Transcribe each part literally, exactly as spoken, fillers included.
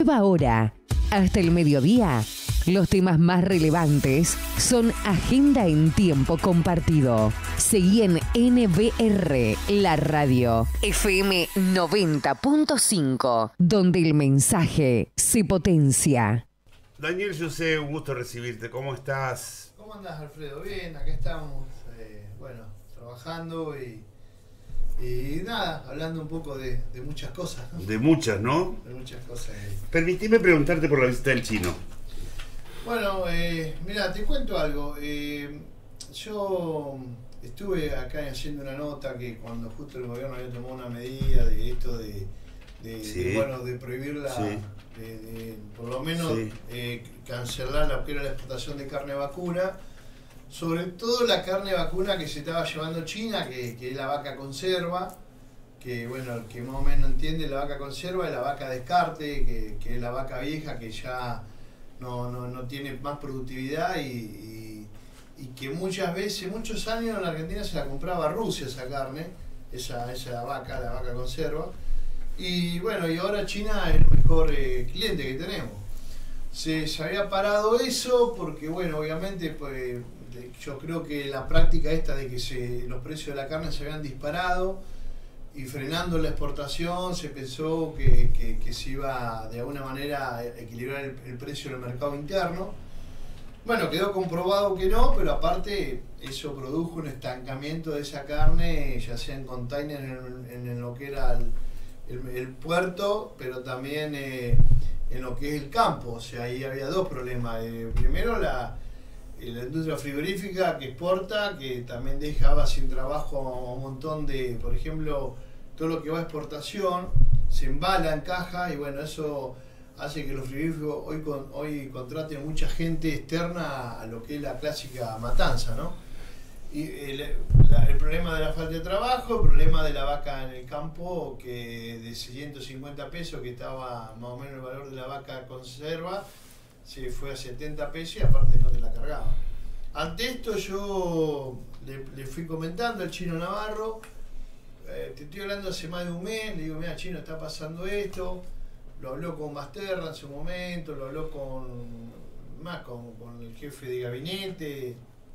nueva hora. Hasta el mediodía, los temas más relevantes son agenda en tiempo compartido. Seguí en N B R, la radio, F M noventa punto cinco, donde el mensaje se potencia. Daniel José, un gusto recibirte. ¿Cómo estás? ¿Cómo andás, Alfredo? Bien, acá estamos, eh, bueno, trabajando y, y nada, hablando un poco de, de muchas cosas, ¿no? De muchas, ¿no? De muchas cosas. Eh. Permitime preguntarte por la visita del chino. Bueno, eh, mira, te cuento algo. Eh, yo estuve acá haciendo una nota que cuando justo el gobierno había tomado una medida de esto de, de, sí. de bueno, de prohibir la... Sí. De, de, por lo menos sí. eh, cancelar lo que era la exportación de carne vacuna, sobre todo la carne vacuna que se estaba llevando China, que, que es la vaca conserva, que bueno, el que más o menos entiende, la vaca conserva es la vaca descarte, que, que es la vaca vieja que ya no, no, no tiene más productividad y, y, y que muchas veces, muchos años en la Argentina se la compraba a Rusia esa carne, esa, esa vaca, la vaca conserva. Y bueno, y ahora China es el mejor eh, cliente que tenemos. Se, se había parado eso porque, bueno, obviamente, pues, de, yo creo que la práctica esta de que se, los precios de la carne se habían disparado y frenando la exportación se pensó que, que, que se iba de alguna manera a equilibrar el, el precio del mercado interno. Bueno, quedó comprobado que no, pero aparte eso produjo un estancamiento de esa carne, ya sea en container, en, en, en lo que era el El, el puerto, pero también eh, en lo que es el campo. O sea, ahí había dos problemas. Eh, primero, la, eh, la industria frigorífica que exporta, que también dejaba sin trabajo a un montón de, por ejemplo, todo lo que va a exportación, se embala en caja y bueno, eso hace que los frigoríficos hoy, con, hoy contraten mucha gente externa a lo que es la clásica matanza, ¿no? Y el, la, el problema de la falta de trabajo, el problema de la vaca en el campo, que de ciento cincuenta pesos, que estaba más o menos el valor de la vaca conserva, se fue a setenta pesos y aparte no te la cargaba. Ante esto yo le, le fui comentando al Chino Navarro, eh, te estoy hablando hace más de un mes, le digo, mira Chino, está pasando esto, lo habló con Basterra en su momento, lo habló con, más con, con el jefe de gabinete,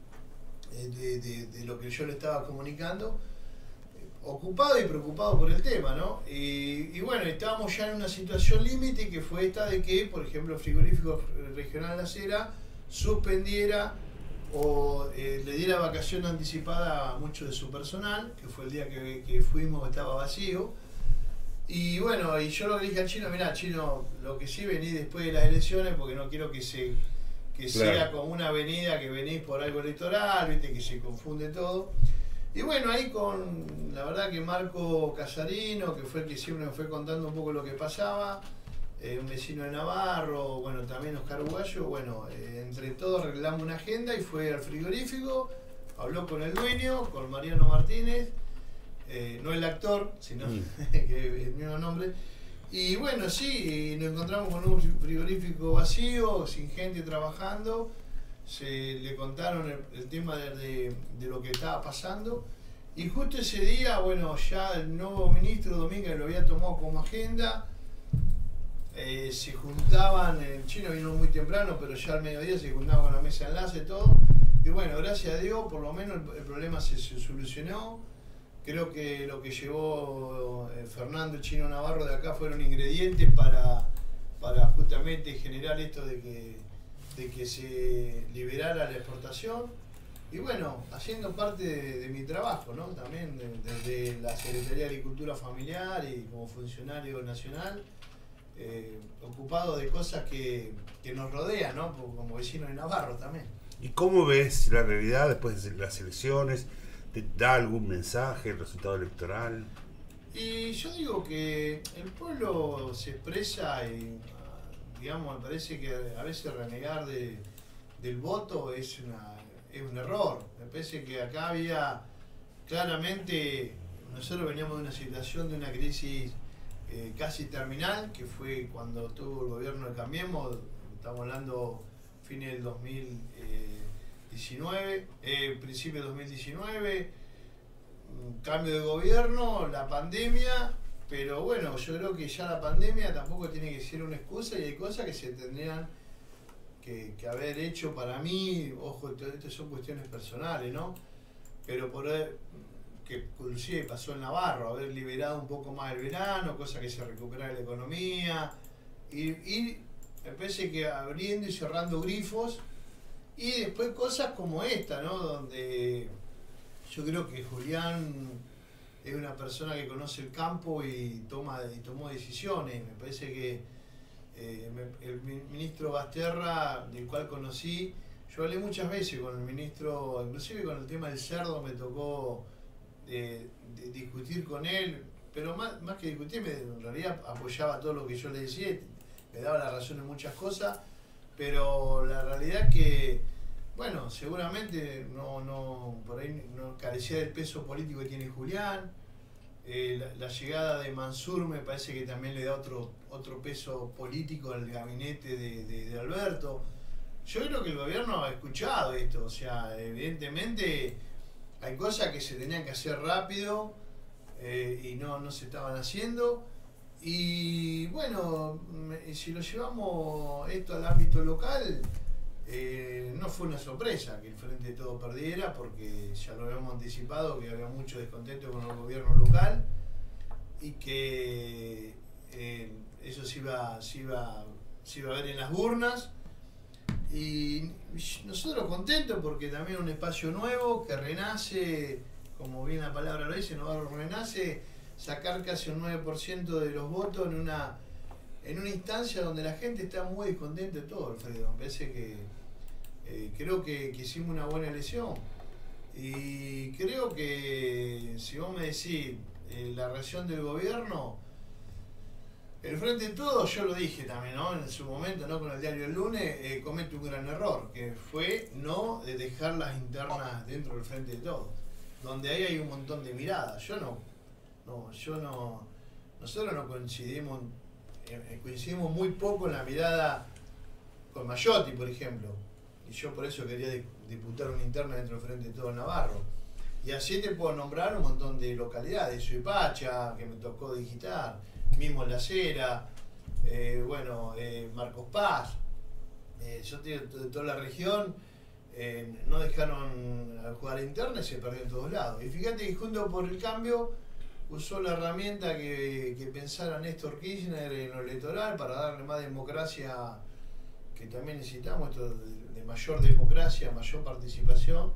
De, de, de lo que yo le estaba comunicando, ocupado y preocupado por el tema, ¿no? Y, y bueno, estábamos ya en una situación límite que fue esta de que, por ejemplo, el frigorífico regional La Cera suspendiera o eh, le diera vacación anticipada a mucho de su personal, que fue el día que, que fuimos, estaba vacío. Y bueno, y yo lo que dije al Chino, mirá, Chino, lo que sí vení después de las elecciones, porque no quiero que se... que claro. sea como una avenida que venís por algo electoral, viste, que se confunde todo. Y bueno, ahí con, la verdad que Marco Casarino, que fue el que siempre me fue contando un poco lo que pasaba, eh, un vecino de Navarro, bueno, también Oscar Uguayo, bueno, eh, entre todos arreglamos una agenda y fue al frigorífico, habló con el dueño, con Mariano Martínez, eh, no el actor, sino mm. que el mismo nombre. Y bueno, sí, nos encontramos con un frigorífico vacío, sin gente trabajando, se le contaron el, el tema de, de, de lo que estaba pasando y justo ese día, bueno, ya el nuevo ministro Domínguez lo había tomado como agenda, eh, se juntaban, el Chino vino muy temprano, pero ya al mediodía se juntaban con la mesa de enlace y todo, y bueno, gracias a Dios, por lo menos el, el problema se, se solucionó. Creo que lo que llevó eh, Fernando el Chino Navarro de acá fueron ingredientes para, para justamente generar esto de que, de que se liberara la exportación. Y bueno, haciendo parte de, de mi trabajo, ¿no? También desde de, de la Secretaría de Agricultura Familiar y como funcionario nacional, eh, ocupado de cosas que, que nos rodean, ¿no? Como vecino de Navarro también. ¿Y cómo ves la realidad después de las elecciones? ¿Te da algún mensaje el resultado electoral? Y yo digo que el pueblo se expresa y, digamos, me parece que a veces renegar de, del voto es, una, es un error. Me parece que acá había claramente, nosotros veníamos de una situación de una crisis eh, casi terminal, que fue cuando tuvo el gobierno de Cambiemos, estamos hablando fines del dos mil diecinueve, eh, principio de dos mil diecinueve, un cambio de gobierno, la pandemia, pero bueno, yo creo que ya la pandemia tampoco tiene que ser una excusa y hay cosas que se tendrían que, que haber hecho para mí, ojo, todo esto son cuestiones personales, ¿no? Pero por que inclusive pasó en Navarro, haber liberado un poco más el verano, cosa que se recuperara la economía, y, y me parece que abriendo y cerrando grifos, y después cosas como esta, ¿no? Donde yo creo que Julián es una persona que conoce el campo y toma y tomó decisiones. Me parece que eh, me, el ministro Basterra, del cual conocí, yo hablé muchas veces con el ministro, inclusive con el tema del cerdo me tocó eh, de discutir con él, pero más, más que discutir, me, en realidad apoyaba todo lo que yo le decía, me daba la razón en muchas cosas, pero la realidad es que, bueno, seguramente no, no, por ahí no carecía del peso político que tiene Julián. Eh, la, la llegada de Mansur me parece que también le da otro, otro peso político al gabinete de, de, de Alberto. Yo creo que el gobierno ha escuchado esto, o sea, evidentemente hay cosas que se tenían que hacer rápido eh, y no, no se estaban haciendo. Y bueno, si lo llevamos esto al ámbito local, eh, no fue una sorpresa que el Frente de Todos perdiera, porque ya lo habíamos anticipado, que había mucho descontento con el gobierno local y que eh, eso se iba, se, iba, se iba a ver en las urnas. Y nosotros contentos porque también es un espacio nuevo que renace, como bien la palabra lo dice, Navarro renace, sacar casi un nueve por ciento de los votos en una en una instancia donde la gente está muy descontenta de todo, Alfredo. Me parece que eh, creo que, que hicimos una buena elección y creo que si vos me decís eh, la reacción del gobierno, el Frente de Todos, yo lo dije también, ¿no? En su momento, ¿no? Con el diario El Lunes, eh, comete un gran error, que fue no de dejar las internas dentro del Frente de Todos, donde ahí hay un montón de miradas. Yo no, no, yo no, nosotros no coincidimos, eh, coincidimos muy poco en la mirada con Mayotti, por ejemplo, y yo por eso quería disputar una interna dentro del Frente de Todos Navarro. Y así te puedo nombrar un montón de localidades, Suipacha, que me tocó digitar, mismo en La Cera, eh, bueno, eh, Marcos Paz, eh, yo te digo, de toda la región, eh, no dejaron jugar interna y se perdió en todos lados. Y fíjate que Juntos por el Cambio usó la herramienta que, que pensara Néstor Kirchner en lo electoral para darle más democracia, que también necesitamos, esto de, de mayor democracia, mayor participación,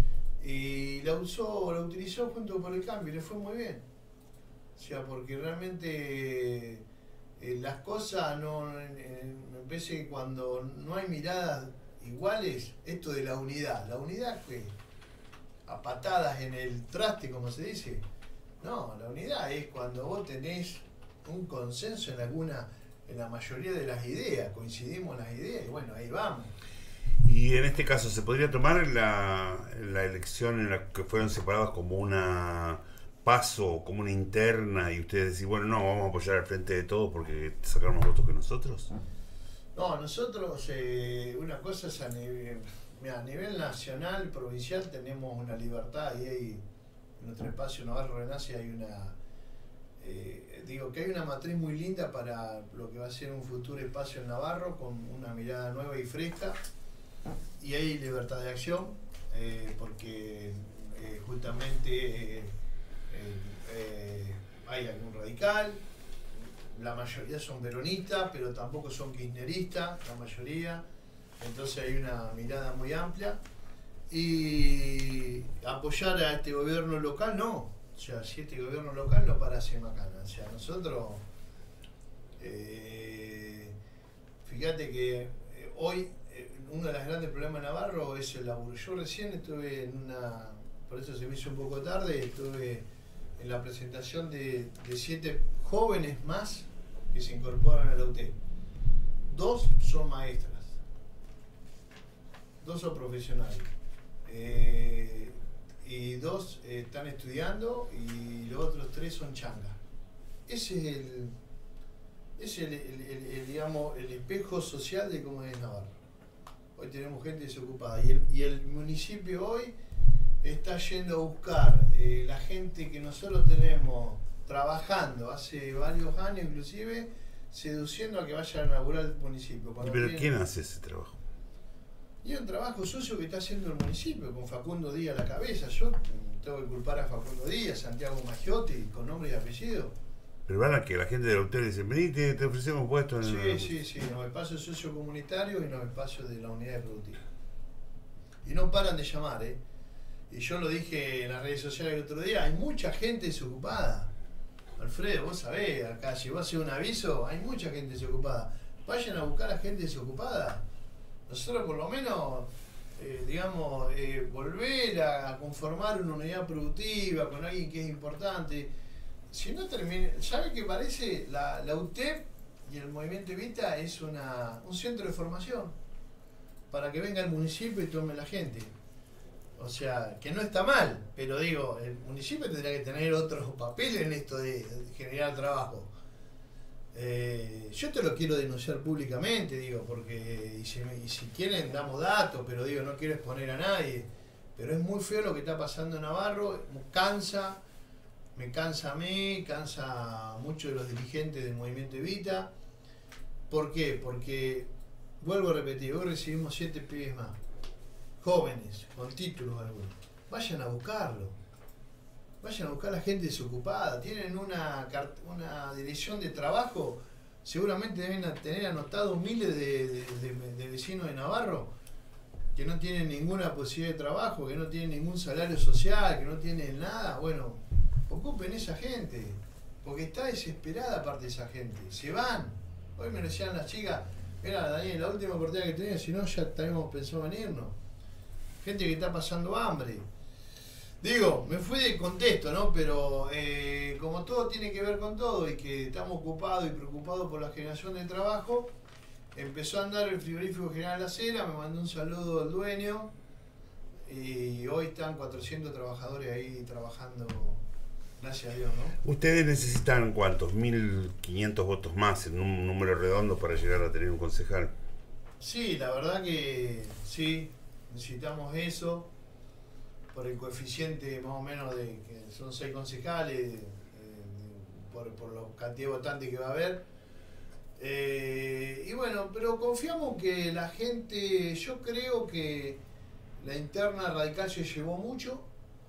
y la usó, la utilizó Juntos por el Cambio y le fue muy bien. O sea, porque realmente eh, las cosas no, eh, me parece que cuando no hay miradas iguales, esto de la unidad, la unidad que a patadas en el traste, como se dice, no, la unidad es cuando vos tenés un consenso en alguna, en la mayoría de las ideas, coincidimos en las ideas y bueno, ahí vamos. Y en este caso, ¿se podría tomar la, la elección en la que fueron separados como una paso, como una interna, y ustedes decir, bueno, no, vamos a apoyar al Frente de Todos porque sacaron más votos que nosotros? No, nosotros, eh, una cosa es a nivel, mira, a nivel nacional, provincial, tenemos una libertad y hay, en nuestro espacio Navarro Renace hay una, eh, digo que hay una matriz muy linda para lo que va a ser un futuro espacio en Navarro, con una mirada nueva y fresca, y hay libertad de acción, eh, porque eh, justamente eh, eh, eh, hay algún radical, la mayoría son peronistas, pero tampoco son kirchneristas, la mayoría, entonces hay una mirada muy amplia. Y apoyar a este gobierno local, no. O sea, si este gobierno local no para hacer macana. O sea, nosotros, eh, fíjate que eh, hoy eh, uno de los grandes problemas de Navarro es el laburo. Yo recién estuve en una, por eso se me hizo un poco tarde, estuve en la presentación de, de siete jóvenes más que se incorporan a la U T E. Dos son maestras, dos son profesionales. Eh, y dos eh, están estudiando y los otros tres son changas. Ese es el, ese es el, el, el, el, digamos, el espejo social de cómo es Navarro. Hoy tenemos gente desocupada y el, y el municipio hoy está yendo a buscar eh, la gente que nosotros tenemos trabajando hace varios años inclusive, seduciendo a que vayan a inaugurar el municipio. ¿Y pero quién hace ese trabajo? Y es un trabajo sucio que está haciendo el municipio, con Facundo Díaz a la cabeza. Yo tengo que culpar a Facundo Díaz, Santiago Maggiotti, con nombre y apellido. Pero van a que la gente del hotel dice, vení, te, te ofrecemos puestos en Sí, el... sí, sí, en los espacios sociocomunitarios y en los espacios de la unidad productiva. Y no paran de llamar, ¿eh? Y yo lo dije en las redes sociales el otro día, hay mucha gente desocupada. Alfredo, vos sabés, acá si vos haces un aviso, hay mucha gente desocupada. Vayan a buscar a gente desocupada. Nosotros por lo menos, eh, digamos, eh, volver a, a conformar una unidad productiva con alguien que es importante. Si no termina, ¿sabe qué parece? La, la U T E P y el Movimiento Evita es una, un centro de formación para que venga el municipio y tome la gente. O sea, que no está mal, pero digo, el municipio tendrá que tener otros papeles en esto de, de generar trabajo. Eh, yo te lo quiero denunciar públicamente, digo, porque y si, y si quieren damos datos, pero digo, no quiero exponer a nadie. Pero es muy feo lo que está pasando en Navarro, cansa, me cansa a mí, cansa a muchos de los dirigentes del Movimiento Evita. ¿Por qué? Porque, vuelvo a repetir, hoy recibimos siete pibes más, jóvenes, con títulos algunos. Vayan a buscarlo. Vayan a buscar a la gente desocupada. Tienen una, una dirección de trabajo. Seguramente deben tener anotados miles de, de, de, de vecinos de Navarro que no tienen ninguna posibilidad de trabajo, que no tienen ningún salario social, que no tienen nada. Bueno, ocupen esa gente. Porque está desesperada parte de esa gente. Se van. Hoy me decían las chicas, mira Daniel, la última oportunidad que tenía, si no ya habíamos pensado en irnos. Gente que está pasando hambre. Digo, me fui de contexto, ¿no? Pero eh, como todo tiene que ver con todo y que estamos ocupados y preocupados por la generación de trabajo, empezó a andar el frigorífico General Acera, me mandó un saludo al dueño y hoy están cuatrocientos trabajadores ahí trabajando, gracias a Dios, ¿no? ¿Ustedes necesitan cuántos? mil quinientos votos más en un número redondo para llegar a tener un concejal. Sí, la verdad que sí, necesitamos eso. Por el coeficiente más o menos de que son seis concejales, eh, por, por la cantidad de votantes que va a haber. Eh, y bueno, pero confiamos que la gente, yo creo que la interna radical se llevó mucho.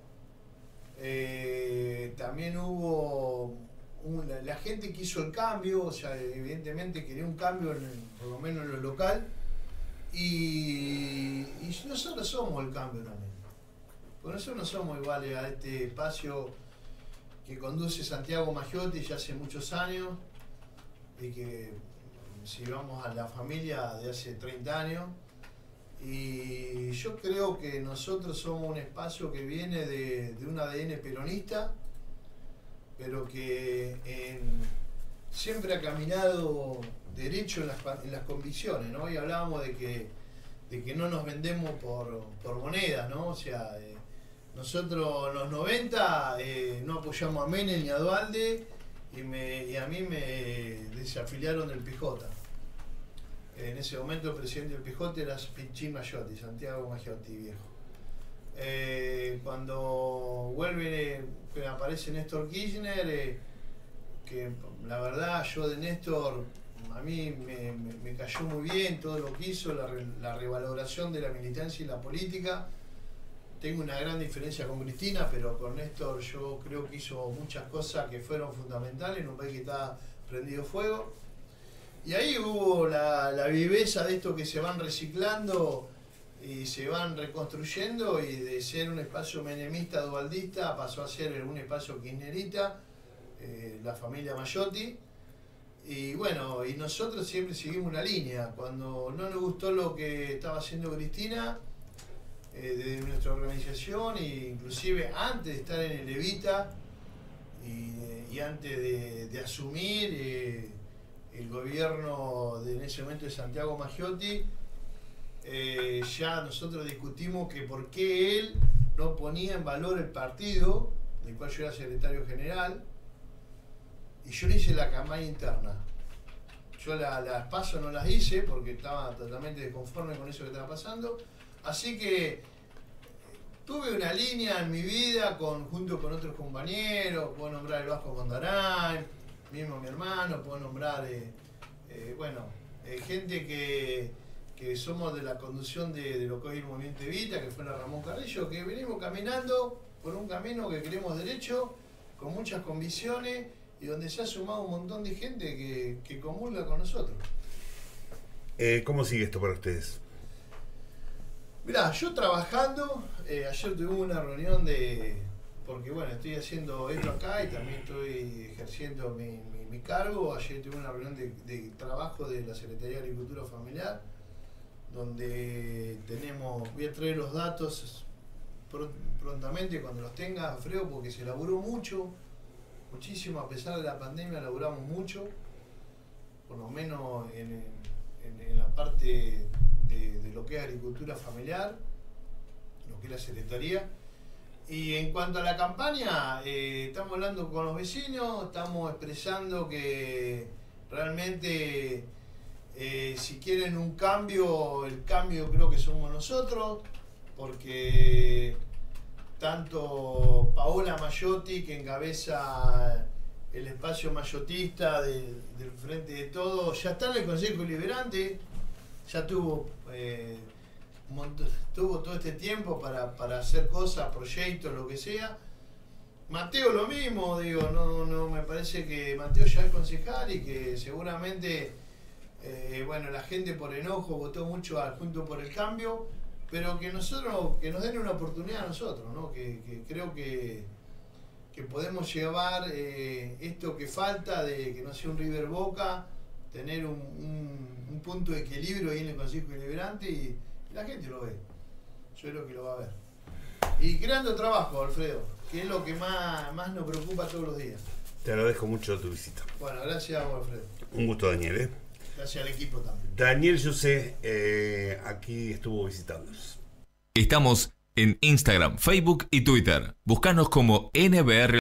Eh, también hubo una, la gente que hizo el cambio, o sea, evidentemente quería un cambio, en, por lo menos en lo local. Y, y nosotros somos el cambio también. Por eso no somos iguales a este espacio que conduce Santiago Maggiotti ya hace muchos años y que si vamos a la familia de hace treinta años. Y yo creo que nosotros somos un espacio que viene de, de un A D N peronista, pero que en, siempre ha caminado derecho en las, en las convicciones, ¿no? Y hablábamos de que, de que no nos vendemos por, por moneda, ¿no? O sea, eh, nosotros en los noventa eh, no apoyamos a Menem ni a Dualde y, me, y a mí me desafiliaron del P J. En ese momento el presidente del P J era Pichín Maggiotti, Santiago Maggiotti viejo. Eh, cuando vuelve, eh, aparece Néstor Kirchner, eh, que la verdad yo de Néstor, a mí me, me, me cayó muy bien todo lo que hizo, la, la revaloración de la militancia y la política. Tengo una gran diferencia con Cristina, pero con Néstor yo creo que hizo muchas cosas que fueron fundamentales en un país que está prendido fuego. Y ahí hubo la, la viveza de esto que se van reciclando y se van reconstruyendo, y de ser un espacio menemista, dualdista, pasó a ser un espacio kirchnerita, eh, la familia Maggiotti. Y bueno, y nosotros siempre seguimos una línea. Cuando no nos gustó lo que estaba haciendo Cristina, eh, desde nuestra organización, e inclusive antes de estar en el Evita y, y antes de, de asumir eh, el gobierno de, en ese momento de Santiago Maggiotti, eh, ya nosotros discutimos que por qué él no ponía en valor el partido, del cual yo era secretario general, y yo le hice la campaña interna. Yo la, las pasos no las hice porque estaba totalmente desconforme con eso que estaba pasando. Así que tuve una línea en mi vida con, junto con otros compañeros, puedo nombrar el Vasco Condaray, mismo mi hermano, puedo nombrar, eh, eh, bueno, eh, gente que, que somos de la conducción de, de lo que hoy es el Movimiento Evita, que fue la Ramón Carrillo, que venimos caminando por un camino que creemos derecho, con muchas convicciones, y donde se ha sumado un montón de gente que, que comulga con nosotros. Eh, ¿Cómo sigue esto para ustedes? Mirá, yo trabajando, eh, ayer tuvimos una reunión de, porque bueno, estoy haciendo esto acá y también estoy ejerciendo mi, mi, mi cargo. Ayer tuve una reunión de, de trabajo de la Secretaría de Agricultura Familiar, donde tenemos, voy a traer los datos prontamente cuando los tenga, Alfredo, porque se laburó mucho, muchísimo, a pesar de la pandemia laburamos mucho, por lo menos en, en, en la parte de, de lo que es agricultura familiar, lo que es la Secretaría. Y en cuanto a la campaña, eh, estamos hablando con los vecinos, estamos expresando que realmente eh, si quieren un cambio, el cambio creo que somos nosotros, porque tanto Paola Mayotti, que encabeza el espacio mayotista de, del Frente de Todos, ya está en el Consejo Deliberante, ya tuvo, eh, montón, tuvo todo este tiempo para, para hacer cosas, proyectos, lo que sea. Mateo lo mismo, digo, no, no me parece que Mateo ya es concejal y que seguramente, eh, bueno, la gente por enojo votó mucho al Junto por el Cambio, pero que nosotros, que nos den una oportunidad a nosotros, ¿no? Que, que creo que, que podemos llevar eh, esto que falta de que no sea un River Boca, tener un, un, un punto de equilibrio ahí en el Consejo Deliberante y, y la gente lo ve. Yo creo que lo va a ver. Y creando trabajo, Alfredo, que es lo que más, más nos preocupa todos los días. Te agradezco mucho tu visita. Bueno, gracias a vos, Alfredo. Un gusto, Daniel, ¿eh? Gracias al equipo también. Daniel José eh, aquí estuvo visitándonos. Estamos en Instagram, Facebook y Twitter. Búscanos como N B R